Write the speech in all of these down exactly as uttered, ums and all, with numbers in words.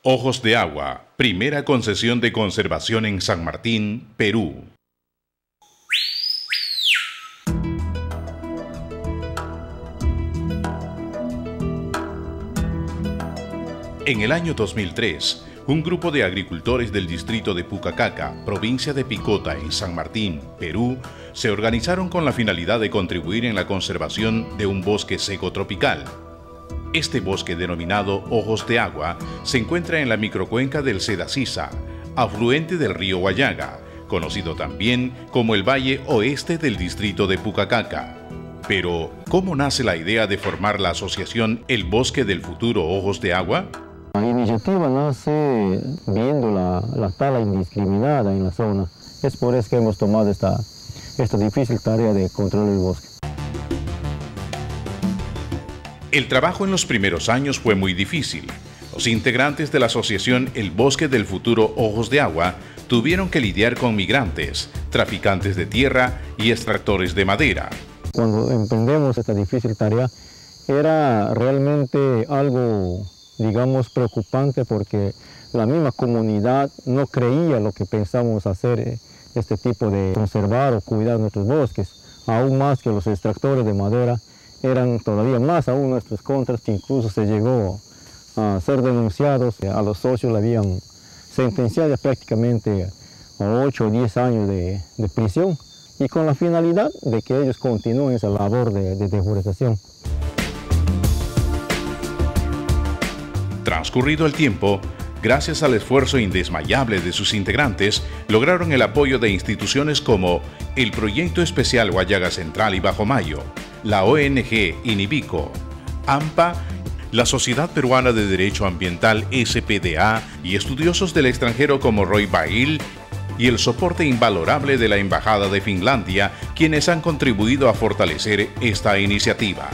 Ojos de Agua, primera concesión de conservación en San Martín, Perú. En el año dos mil tres, un grupo de agricultores del distrito de Pucacaca, provincia de Picota, en San Martín, Perú, se organizaron con la finalidad de contribuir en la conservación de un bosque seco tropical. Este bosque, denominado Ojos de Agua, se encuentra en la microcuenca del Sedasisa, afluente del río Huallaga, conocido también como el Valle Oeste del distrito de Pucacaca. Pero, ¿cómo nace la idea de formar la asociación El Bosque del Futuro Ojos de Agua? La iniciativa nace viendo la, la tala indiscriminada en la zona. Es por eso que hemos tomado esta, esta difícil tarea de controlar el bosque. El trabajo en los primeros años fue muy difícil. Los integrantes de la asociación El Bosque del Futuro Ojos de Agua tuvieron que lidiar con migrantes, traficantes de tierra y extractores de madera. Cuando emprendemos esta difícil tarea, era realmente algo, digamos, preocupante porque la misma comunidad no creía lo que pensamos hacer, este tipo de conservar o cuidar nuestros bosques, aún más que los extractores de madera. Eran todavía más aún nuestros contras, que incluso se llegó a ser denunciados. A los socios le habían sentenciado prácticamente a ocho o diez años de, de prisión, y con la finalidad de que ellos continúen esa labor de, de deforestación. Transcurrido el tiempo, gracias al esfuerzo indesmayable de sus integrantes, lograron el apoyo de instituciones como el Proyecto Especial Huallaga Central y Bajo Mayo, la O N G Inibico, AMPA, la Sociedad Peruana de Derecho Ambiental S P D A y estudiosos del extranjero como Roy Bail, y el soporte invalorable de la Embajada de Finlandia, quienes han contribuido a fortalecer esta iniciativa.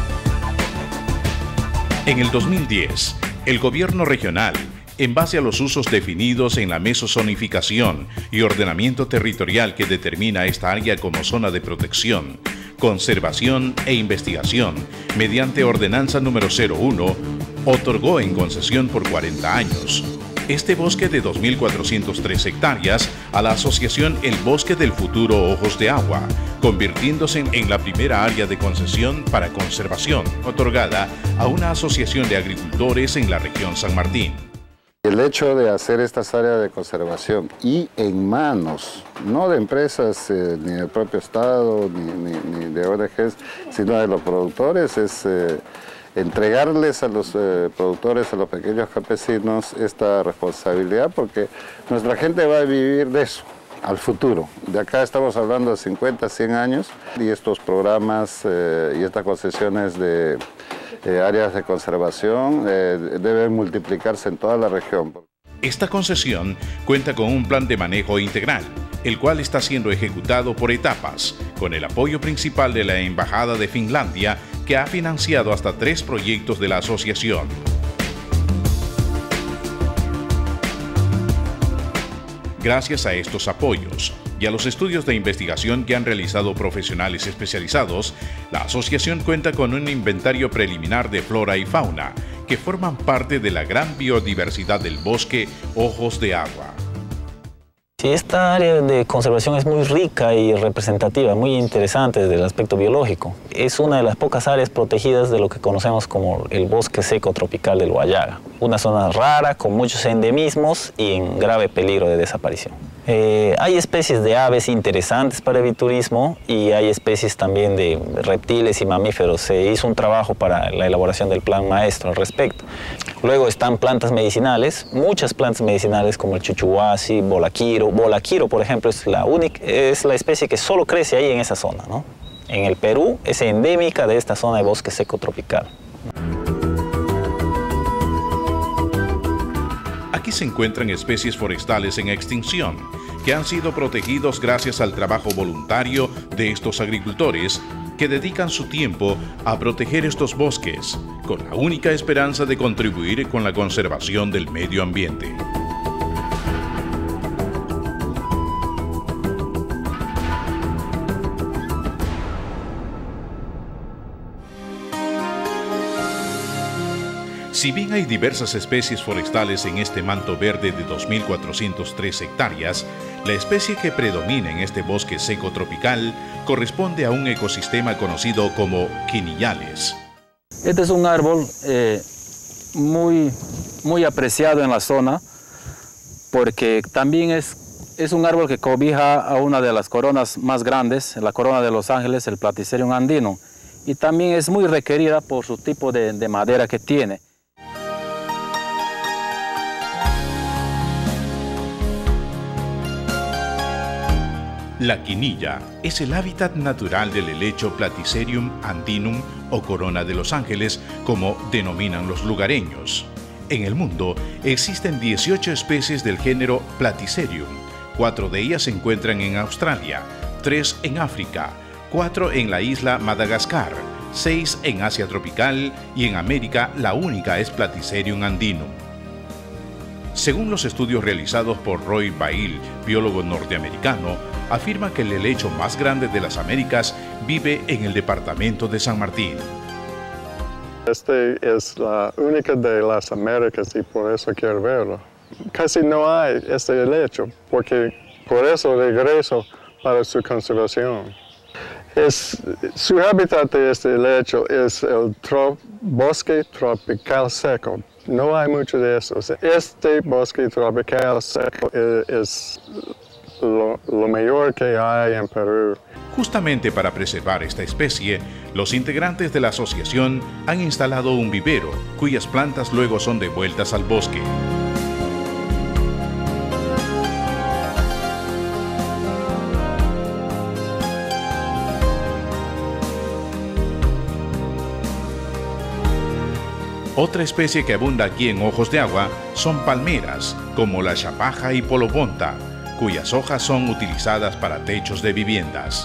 En el dos mil diez, el gobierno regional, en base a los usos definidos en la mesozonificación y ordenamiento territorial que determina esta área como zona de protección, conservación e investigación, mediante ordenanza número cero uno, otorgó en concesión por cuarenta años este bosque de dos mil cuatrocientas tres hectáreas a la asociación El Bosque del Futuro Ojos de Agua, convirtiéndose en la primera área de concesión para conservación otorgada a una asociación de agricultores en la región San Martín. El hecho de hacer estas áreas de conservación y en manos, no de empresas eh, ni del propio Estado, ni, ni, ni de O N Ges, sino de los productores, es eh, entregarles a los eh, productores, a los pequeños campesinos, esta responsabilidad, porque nuestra gente va a vivir de eso al futuro. De acá estamos hablando de cincuenta, cien años, y estos programas eh, y estas concesiones de Eh, áreas de conservación eh, deben multiplicarse en toda la región. Esta concesión cuenta con un plan de manejo integral, el cual está siendo ejecutado por etapas, con el apoyo principal de la Embajada de Finlandia, que ha financiado hasta tres proyectos de la asociación. Gracias a estos apoyos y a los estudios de investigación que han realizado profesionales especializados, la asociación cuenta con un inventario preliminar de flora y fauna que forman parte de la gran biodiversidad del bosque Ojos de Agua. Sí, esta área de conservación es muy rica y representativa, muy interesante desde el aspecto biológico. Es una de las pocas áreas protegidas de lo que conocemos como el bosque seco tropical del Huallaga. Una zona rara, con muchos endemismos y en grave peligro de desaparición. Eh, hay especies de aves interesantes para el aviturismo y hay especies también de reptiles y mamíferos. Se hizo un trabajo para la elaboración del plan maestro al respecto. Luego están plantas medicinales, muchas plantas medicinales como el chuchuhuasi, bolaquiro. Bolaquiro, por ejemplo, es la única, es la especie que solo crece ahí en esa zona, ¿no? En el Perú es endémica de esta zona de bosque seco tropical. Aquí se encuentran especies forestales en extinción, que han sido protegidos gracias al trabajo voluntario de estos agricultores que dedican su tiempo a proteger estos bosques, con la única esperanza de contribuir con la conservación del medio ambiente. Si bien hay diversas especies forestales en este manto verde de dos mil cuatrocientas tres hectáreas, la especie que predomina en este bosque seco tropical corresponde a un ecosistema conocido como quinillales. Este es un árbol eh, muy, muy apreciado en la zona porque también es, es un árbol que cobija a una de las coronas más grandes, la corona de Los Ángeles, el Platycerium andinum, y también es muy requerida por su tipo de, de madera que tiene. La quinilla es el hábitat natural del helecho Platycerium andinum o corona de Los Ángeles, como denominan los lugareños. En el mundo existen dieciocho especies del género Platycerium. Cuatro de ellas se encuentran en Australia, tres en África, cuatro en la isla Madagascar, seis en Asia tropical y en América la única es Platycerium andinum. Según los estudios realizados por Roy Bail, biólogo norteamericano, afirma que el helecho más grande de las Américas vive en el departamento de San Martín. Este es la única de las Américas y por eso quiero verlo. Casi no hay este helecho, porque por eso regreso para su conservación. Es, su hábitat de este helecho es el tro, bosque tropical seco. No hay mucho de eso. Este bosque tropical seco es, es lo, lo mejor que hay en Perú. Justamente para preservar esta especie, los integrantes de la asociación han instalado un vivero, cuyas plantas luego son devueltas al bosque. Otra especie que abunda aquí en Ojos de Agua son palmeras, como la chapaja y polobonta, cuyas hojas son utilizadas para techos de viviendas.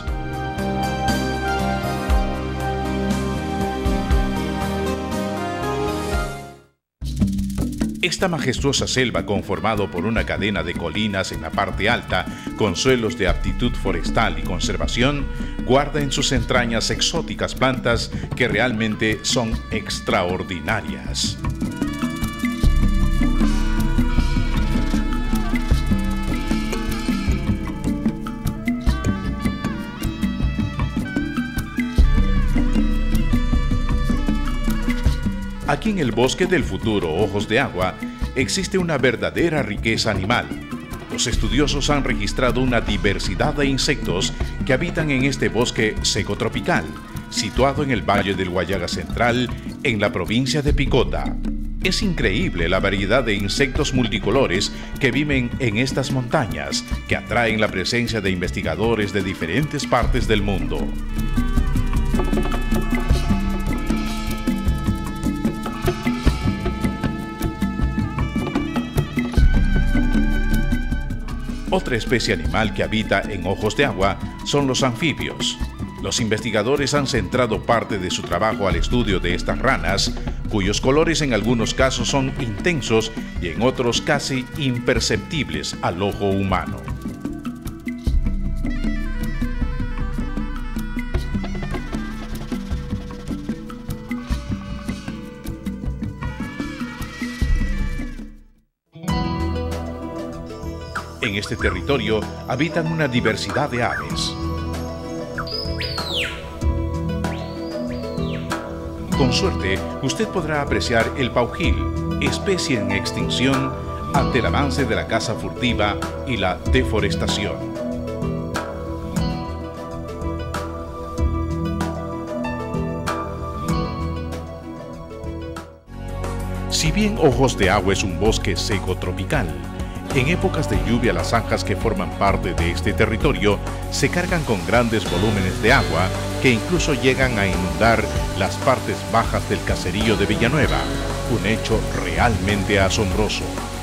Esta majestuosa selva, conformado por una cadena de colinas en la parte alta, con suelos de aptitud forestal y conservación, guarda en sus entrañas exóticas plantas que realmente son extraordinarias. Aquí en el bosque del futuro Ojos de Agua existe una verdadera riqueza animal. Los estudiosos han registrado una diversidad de insectos que habitan en este bosque seco tropical, situado en el Valle del Guayaga Central, en la provincia de Picota. Es increíble la variedad de insectos multicolores que viven en estas montañas, que atraen la presencia de investigadores de diferentes partes del mundo. Otra especie animal que habita en Ojos de Agua son los anfibios. Los investigadores han centrado parte de su trabajo al estudio de estas ranas, cuyos colores en algunos casos son intensos y en otros casi imperceptibles al ojo humano. En este territorio habitan una diversidad de aves. Con suerte, usted podrá apreciar el paujil, especie en extinción ante el avance de la caza furtiva y la deforestación. Si bien Ojos de Agua es un bosque seco tropical, en épocas de lluvia las zanjas que forman parte de este territorio se cargan con grandes volúmenes de agua que incluso llegan a inundar las partes bajas del caserío de Villanueva, un hecho realmente asombroso.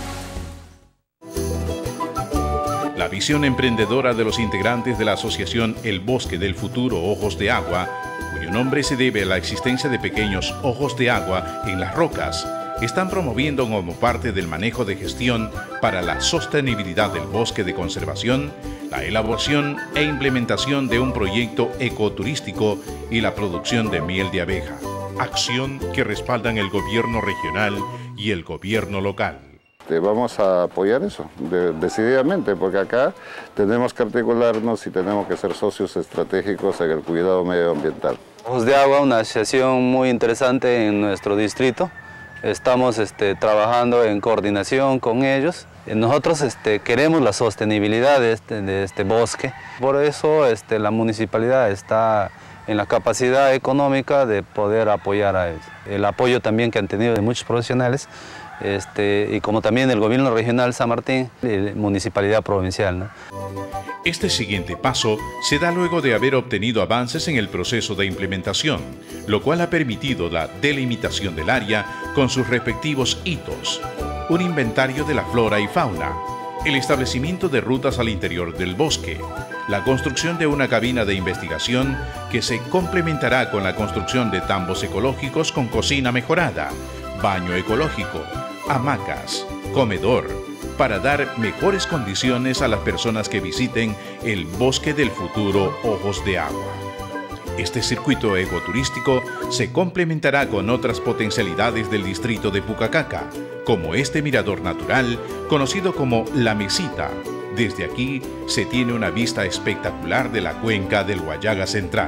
La visión emprendedora de los integrantes de la asociación El Bosque del Futuro Ojos de Agua, cuyo nombre se debe a la existencia de pequeños ojos de agua en las rocas, están promoviendo como parte del manejo de gestión para la sostenibilidad del bosque de conservación, la elaboración e implementación de un proyecto ecoturístico y la producción de miel de abeja. acción que respaldan el gobierno regional y el gobierno local. Vamos a apoyar eso de, decididamente, porque acá tenemos que articularnos y tenemos que ser socios estratégicos en el cuidado medioambiental. Ojos de Agua, una asociación muy interesante en nuestro distrito. Estamos este, trabajando en coordinación con ellos. Nosotros este, queremos la sostenibilidad de este, de este bosque. Por eso este, la municipalidad está en la capacidad económica de poder apoyar a ellos. El apoyo también que han tenido de muchos profesionales, este, y como también el gobierno regional San Martín y la municipalidad provincial, ¿no? Este siguiente paso se da luego de haber obtenido avances en el proceso de implementación, lo cual ha permitido la delimitación del área con sus respectivos hitos, un inventario de la flora y fauna, el establecimiento de rutas al interior del bosque, la construcción de una cabina de investigación que se complementará con la construcción de tambos ecológicos con cocina mejorada, baño ecológico, hamacas, comedor, para dar mejores condiciones a las personas que visiten el Bosque del Futuro Ojos de Agua. Este circuito ecoturístico se complementará con otras potencialidades del distrito de Pucacaca, como este mirador natural conocido como La Mesita. Desde aquí se tiene una vista espectacular de la cuenca del Huallaga Central.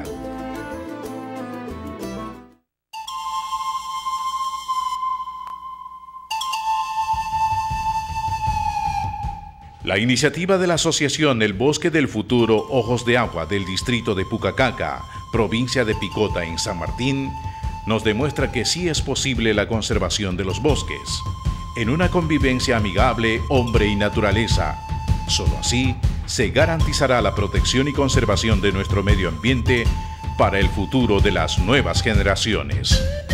La iniciativa de la Asociación El Bosque del Futuro Ojos de Agua del distrito de Pucacaca, provincia de Picota en San Martín, nos demuestra que sí es posible la conservación de los bosques, en una convivencia amigable hombre y naturaleza. Solo así se garantizará la protección y conservación de nuestro medio ambiente para el futuro de las nuevas generaciones.